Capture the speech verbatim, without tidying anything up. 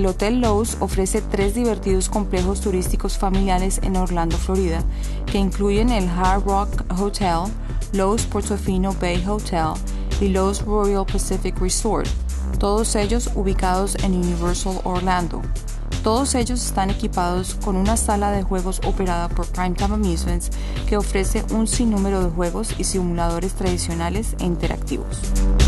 El Hotel Loews ofrece tres divertidos complejos turísticos familiares en Orlando, Florida, que incluyen el Hard Rock Hotel, Loews Portofino Bay Hotel y Loews Royal Pacific Resort, todos ellos ubicados en Universal Orlando. Todos ellos están equipados con una sala de juegos operada por Primetime Amusements que ofrece un sinnúmero de juegos y simuladores tradicionales e interactivos.